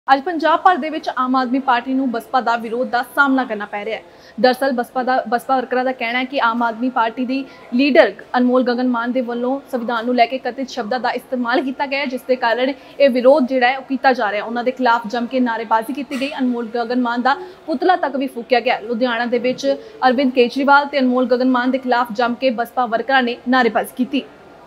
ਅੱਜ ਪੰਜਾਬ ਭਰ ਦੇ ਵਿੱਚ ਆਮ ਆਦਮੀ ਪਾਰਟੀ ਨੂੰ ਬਸਪਾ ਦਾ ਵਿਰੋਧ ਦਾ ਸਾਹਮਣਾ ਕਰਨਾ ਪੈ ਰਿਹਾ ਹੈ। ਦਰਅਸਲ ਬਸਪਾ ਵਰਕਰਾਂ ਦਾ ਕਹਿਣਾ ਹੈ ਕਿ ਆਮ ਆਦਮੀ ਪਾਰਟੀ ਦੀ ਲੀਡਰ ਅਨਮੋਲ ਗਗਨ ਮਾਨ ਦੇ ਵੱਲੋਂ ਸੰਵਿਧਾਨ ਨੂੰ ਲੈ ਕੇ ਕਥਿਤ ਸ਼ਬਦਾਂ ਦਾ ਇਸਤੇਮਾਲ ਕੀਤਾ ਗਿਆ, ਜਿਸ ਦੇ ਕਾਰਨ ਇਹ ਵਿਰੋਧ ਜਿਹੜਾ ਹੈ ਉਹ ਕੀਤਾ ਜਾ ਰਿਹਾ ਹੈ। ਉਹਨਾਂ ਦੇ ਖਿਲਾਫ ਜੰਮ ਕੇ ਨਾਅਰੇਬਾਜ਼ੀ ਕੀਤੀ ਗਈ। ਅਨਮੋਲ ਗਗਨ ਮਾਨ ਦਾ ਪੁਤਲਾ ਤੱਕ ਵੀ ਫੂਕਿਆ ਗਿਆ। ਲੁਧਿਆਣਾ ਦੇ ਵਿੱਚ ਅਰਵਿੰਦ ਕੇਜਰੀਵਾਲ ਤੇ ਅਨਮੋਲ ਗਗਨ ਮਾਨ ਦੇ ਖਿਲਾਫ ਜੰਮ ਕੇ ਬਸਪਾ ਵਰਕਰਾਂ ਨੇ ਨਾਅਰੇਬਾਜ਼ੀ ਕੀਤੀ।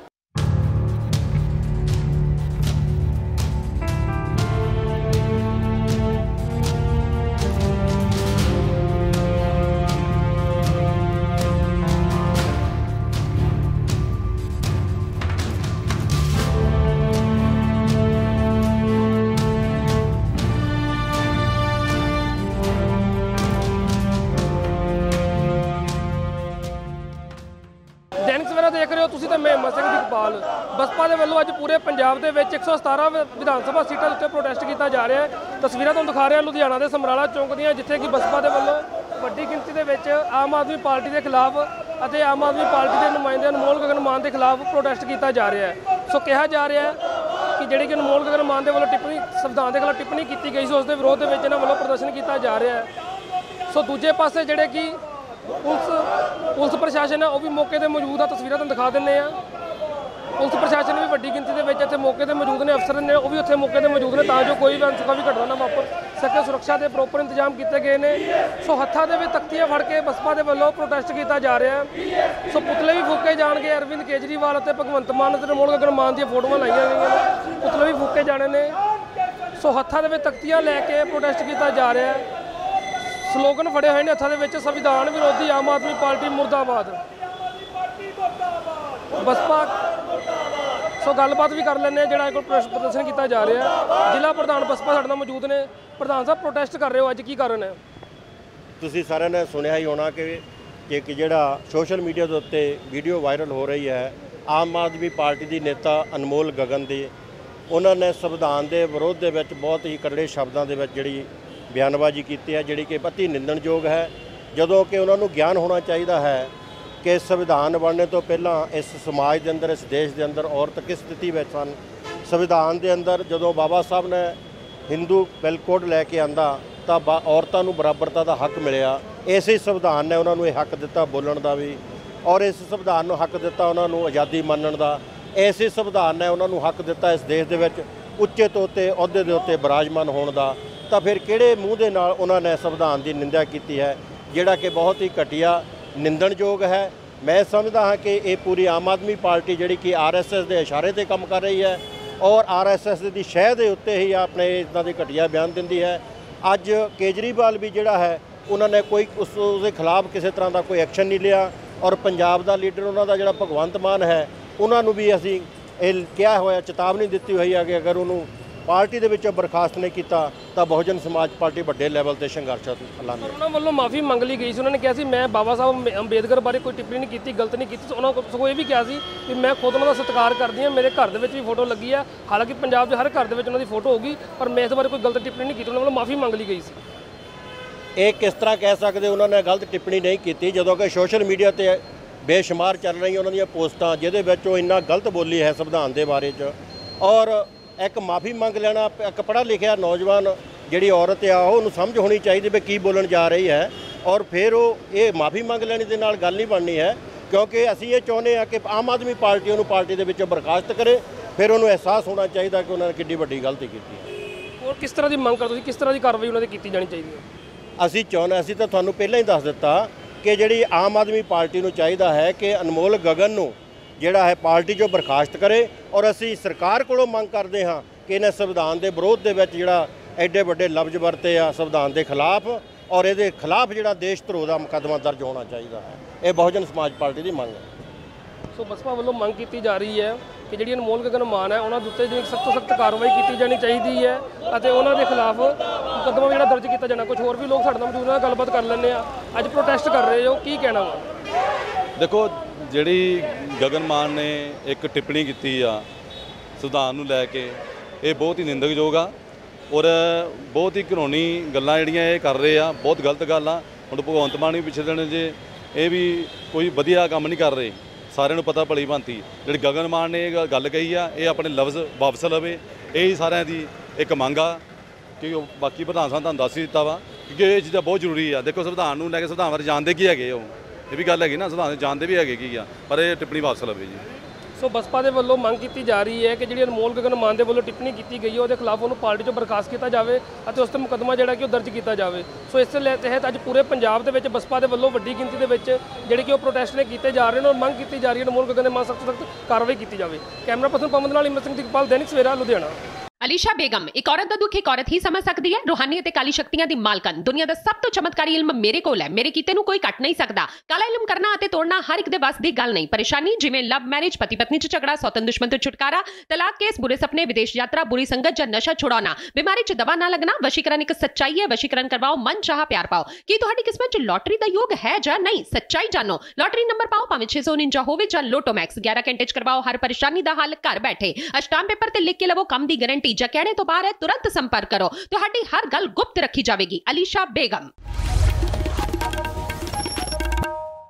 दैनिक सवेरा देख रहे हो तुसीं ते मैं हिम्मत सिंह दिगपाल। बसपा के वल्लों अज पूरे पंजाब के 117 विधान सभा सीटां उत्ते प्रोटेस्ट किया जा रहा है। तस्वीरां तुहानूं दिखा रहे हैं लुधियाना के समराला चौंक दीआं, जिथे कि बसपा के वल्लों वड्डी गिणती के आम आदमी पार्टी के खिलाफ और आम आदमी पार्टी के नुमाइंदे अनमोल गगन मान के खिलाफ प्रोटेस्ट किया जा रहा है। सो कहा जा रहा है कि जिहड़ी कि अनमोल गगन मान के वल्लों टिप्पणी संविधान के खिलाफ टिप्पणी की गई सी, उसके विरोध में इन्हां वल्लों प्रदर्शन किया जा रहा है। सो दूजे पासे जिहड़े कि पुलिस प्रशासन है वह भी मौके पर मौजूद है। तस्वीरें तुहानूं दिखा दिंदे आ। पुलिस प्रशासन भी वड्डी गिणती के इत्थे मौके पर मौजूद ने, अफसर ने वह भी उत्थे मौके पर मौजूद ने, तां जो कोई भी अनसुखा भी घटना ना वापर सके। सुरक्षा के प्रोपर इंतजाम किए गए हैं। सो हत्थां दे विच तख्तियां फड़ के बसपा के वल्लों प्रोटेस्ट किया जा रहा है। सो पुतले भी फूके जाणगे। अरविंद केजरीवाल और भगवंत मान ते अनमोल गगन मान दी फोटोआं लाईआं गईआं, पुतले भी फूके जाने ने। सो हत्थां दे विच तख्तियां लैके प्रोटेस्ट किया जा रहा है। स्लोगन फड़े हुए हैं हत्थों के संविधान विरोधी आम आदमी पार्टी मुर्दाबाद। बसपा सो गलबात भी कर लें जो प्रदर्शन किया जा रहा है। जिला प्रधान बसपा साडे नाल मौजूद ने। प्रधान साहब प्रोटेस्ट कर रहे हो, अज की कारण है? तुसीं सारिਆਂ ने सुनिया ही होना कि जिहड़ा सोशल मीडिया के उत्ते वीडियो वायरल हो रही है आम आदमी पार्टी की नेता अनमोल गगन की, उन्होंने संविधान के विरोध के बहुत ही कड़े शब्दों के जिहड़ी बयानबाजी की है, जिहड़ी कि अति निंदणयोग है। जदों कि उन्होंने ज्ञान होना चाहिए है कि संविधान बनने तो पहला इस समाज के अंदर, इस देश के अंदर औरत किस स्थिति में सन। संविधान के अंदर जदों बाबा साहब ने हिंदू बिल कोड लैके आंदा तो औरतों को बराबरता का हक मिलया। इसी संविधान ने उन्होंने हक दिता बोलण का भी, और इस संविधान को हक दिता उन्होंने आज़ादी मनण का। इसी संविधान ने उन्होंने हक दिता इस देश के उच्चे तो उत्ते अहुदे के उत्ते विराजमान होने का। तो फिर किहड़े मूँह दे नाल उन्होंने संविधान की निंदा की है, जिहड़ा कि बहुत ही घटिया निंदणयोग है। मैं समझदा हाँ कि ये पूरी आम आदमी पार्टी जिहड़ी कि RSS के इशारे पर काम कर रही है, और RSS की शह के उत्ते ही अपने इदां दे घटिया बयान दिंदी है। अज केजरीवाल भी जिहड़ा है उन्होंने कोई उसके खिलाफ किसी तरह का कोई एक्शन नहीं लिया, और पंजाब का लीडर उन्हों का जिहड़ा भगवंत मान है उन्होंने भी असीं कहा होया, चेतावनी दी हुई है कि अगर उन्होंने पार्टी के विचों बर्खास्त नहीं किया तो बहुजन समाज पार्टी बड़े लैवल पर संघर्ष लाने। उन्होंने वालों माफ़ी मंग ली गई सी। उन्होंने कहा कि मैं बाबा साहब अंबेडकर बारे कोई टिप्पणी नहीं की, गलत नहीं की। उन्होंने सगों ये भी कहा कि मैं खुद उन्होंने सत्कार करती हाँ, मेरे घर के भी फोटो लगी है। हालांकि पंजाब के हर घर के उन्होंने फोटो होगी, पर मैं इस बारे कोई गलत टिप्पणी नहीं की। उन्होंने वालों माफ़ी मंग ली गई सी। ये किस तरह कह सकते उन्होंने गलत टिप्पणी नहीं की, जदों कि सोशल मीडिया पर बेशुमार चल रही उन्होंने पोस्टां जिहदे इन्ना गलत बोली है संविधान के बारे च। और एक माफ़ी मंग लेना, एक पढ़ा लिखा नौजवान जिहड़ी औरत आ उन्होंने समझ होनी चाहिए भी की बोलन जा रही है, और फिर वो ये माफ़ी मंग लेने के नाल गल नहीं बननी है। क्योंकि असीं ये चाहुंदे आ कि आम आदमी पार्टी उन्होंने पार्टी के विचों बर्खास्त करे, फिर उन्होंने एहसास होना चाहिए कि उन्होंने किड्डी वड्डी गलती की है। और किस तरह की मंग करते, किस तरह की कार्रवाई उन्होंने की जानी चाहिए? असीं चाहुंदे, असीं तां तुहानूं पहलां ही दस दिता कि जिहड़ी आम आदमी पार्टी नूं चाहिए है कि अनमोल गगन नूं जिहड़ा है पार्टी चों बर्खास्त करे, और असीं सरकार कोलों मंग करते हाँ कि इन्हें संविधान के विरोध के विच जिहड़ा एडे वड्डे लफ्ज़ वरते आ संविधान के खिलाफ, और ये खिलाफ जिहड़ा देशद्रोह का मुकदमा दर्ज होना चाहिए है। ये बहुजन समाज पार्टी की मंग है। सो बसपा वालों मंग की जा रही है कि जिहड़ी अनमोल गगन मान है उन्होंने उत्ते जो सख्त तो सख्त कार्रवाई की जानी चाहिए है, और उन्होंने खिलाफ मुकदमा जिहड़ा दर्ज किया जाना। कुछ होर भी लोग साडे नाल मौजूद ने, गलबात कर लैंदे आ। अज प्रोटेस्ट कर रहे हो, की कहना वा? देखो जिहड़ी गगन मान ने एक टिप्पणी की आ संविधान नूं लैके, ये बहुत ही निंदकयोग आ, और बहुत ही घिनौनी गल्लां जिहड़ियां ये कर रहे आ, बहुत गलत गल आ। हुण भगवंत मान भी पिछले दिन जे ये भी कोई वधिया काम नहीं कर रहे, सारिਆਂ ਨੂੰ पता भली भांति ਜਿਹੜੀ गगन मान ने गल कही आ, ये अपने लफ्ज़ वापस लवे, यही सारिਆਂ ਦੀ एक मंग आ। ਕਿ ਬਾਕੀ ਪ੍ਰਧਾਨ ਸਾਹਿਬ ਤੁਹਾਨੂੰ ਦੱਸ ਹੀ ਦਿੱਤਾ ਵਾ ਕਿਉਂਕਿ ਇਹ ਚੀਜ਼ਾਂ ਬਹੁਤ ਜ਼ਰੂਰੀ ਆ। ਦੇਖੋ ਸੰਵਿਧਾਨ ਨੂੰ ਲੈ ਕੇ ਸੰਵਿਧਾਨ ਬਾਰੇ ਜਾਣਦੇ ਕੀ ਹੈਗੇ, ਉਹ ਇਹ ਵੀ ਗੱਲ ਹੈਗੀ ਨਾ, ਸੰਵਿਧਾਨ ਜਾਣਦੇ ਵੀ ਹੈਗੇ ਕੀ ਆ, ਪਰ ਇਹ ਟਿੱਪਣੀ ਵਾਪਸ ਲਵੇ ਜੀ। ਸੋ ਬਸਪਾ ਦੇ ਵੱਲੋਂ ਮੰਗ ਕੀਤੀ ਜਾ ਰਹੀ ਹੈ ਕਿ ਜਿਹੜੀ ਅਨਮੋਲ ਗਗਨ ਮਾਨ ਦੇ ਵੱਲੋਂ ਟਿੱਪਣੀ ਕੀਤੀ ਗਈ ਹੈ ਉਹਦੇ ਖਿਲਾਫ ਉਹਨੂੰ ਪਾਰਟੀ 'ਚੋਂ ਬਰਖਾਸਤ ਕੀਤਾ ਜਾਵੇ ਅਤੇ ਉਸ ਤੇ ਮੁਕੱਦਮਾ ਜਿਹੜਾ ਕਿ ਉਹ ਦਰਜ ਕੀਤਾ ਜਾਵੇ। ਸੋ ਇਸ ਦੇ ਤਹਿਤ ਅੱਜ ਪੂਰੇ ਪੰਜਾਬ ਦੇ ਵਿੱਚ ਬਸਪਾ ਦੇ ਵੱਲੋਂ ਵੱਡੀ ਗਿਣਤੀ ਦੇ ਵਿੱਚ ਜਿਹੜੇ ਕਿ ਉਹ ਪ੍ਰੋਟੈਸਟ ਨੇ ਕੀਤੇ ਜਾ ਰਹੇ ਨੇ ਔਰ ਮੰਗ ਕੀਤੀ ਜਾ ਰਹੀ ਹੈ ਅਨਮੋਲ ਗਗਨ ਦੇ ਮਾਨ ਸਖਤ ਕਾਰਵਾਈ ਕੀਤੀ ਜਾਵੇ। ਕੈਮਰਾ ਪਰਸਨ ਪਵਨ ਨਾਲ ਇਮਰ ਸਿੰਘ ਦਿਗਪਾਲ, ਦੈਨਿਕ ਸਵੇਰਾ, ਲੁਧਿਆਣਾ। ਅਲੀਸ਼ਾ ਬੇਗਮ, ਇੱਕ ਔਰਤ ਦਾ ਦੁੱਖ ਇੱਕ ਔਰਤ ਹੀ ਸਮਝ ਸਕਦੀ ਹੈ। ਰੂਹਾਨੀ ਅਤੇ ਕਾਲੀ ਸ਼ਕਤੀਆਂ ਦੀ ਮਾਲਕਨ, ਦੁਨੀਆ ਦਾ ਸਭ ਤੋਂ ਚਮਤਕਾਰੀ ਇਲਮ ਮੇਰੇ ਕੋਲ ਹੈ, ਮੇਰੇ ਕੀਤੇ ਨੂੰ ਕੋਈ ਕੱਟ ਨਹੀਂ ਸਕਦਾ। ਕਾਲਾ ਇਲਮ ਕਰਨਾ ਅਤੇ ਤੋੜਨਾ ਹਰ ਇੱਕ ਦੇ ਵੱਸ ਦੀ ਗੱਲ ਨਹੀਂ। ਪਰੇਸ਼ਾਨੀ ਜਿਵੇਂ ਲਵ ਮੈਰਿਜ, ਪਤੀ ਪਤਨੀ 'ਚ ਝਗੜਾ, ਸੌਤਨ ਦੁਸ਼ਮਣ ਤੋਂ ਛੁਟਕਾਰਾ, ਤਲਾਕ ਕੇਸ, ਬੁਰੇ ਸੁਪਨੇ, ਵਿਦੇਸ਼ ਯਾਤਰਾ, ਬੁਰੀ ਸੰਗਤ ਜਾਂ ਨਸ਼ਾ ਛੁਡਾਉਣਾ, ਬਿਮਾਰੀ 'ਚ ਦਵਾ ਨਾ ਲੱਗਣਾ। ਵਸ਼ੀਕਰਨ ਇੱਕ ਸੱਚਾਈ ਹੈ, ਵਸ਼ੀਕਰਨ ਕਰਵਾਓ, ਮਨ ਚਾਹਾ ਪਿਆਰ ਪਾਓ। ਕੀ ਤੁਹਾਡੀ ਕਿਸਮਤ 'ਚ ਲੋਟਰੀ ਦਾ ਯੋਗ ਹੈ ਜਾਂ ਨਹੀਂ? ਸੱਚਾਈ ਜਾਣੋ। ਲੋਟਰੀ ਨੰਬਰ ਪਾਓ, ਭਾਵੇਂ 649 ਹੋਵੇ ਜਾਂ ਲੋਟੋ ਮੈਕਸ। 11 ਘੰਟੇ 'ਚ ਕਰਵਾਓ ਹਰ ਪਰੇਸ਼ਾਨੀ ਦਾ ਹੱਲ ਘਰ ਬੈਠੇ। ਅਸ਼ਟਾਮ ਪੇਪਰ ਤੇ ਲਿਖ ਕੇ ਲਵੋ ਕੰਮ ਦੀ ਗਾਰੰਟੀ। ਜਾਂ ਕਹਿਣੇ ਤੋਂ ਬਾਹਰ ਹੈ, ਤੁਰੰਤ ਸੰਪਰਕ ਕਰੋ, ਤੁਹਾਡੀ ਹਰ ਗੱਲ ਗੁਪਤ ਰੱਖੀ ਜਾਵੇਗੀ। ਅਲੀਸ਼ਾ ਬੇਗਮ।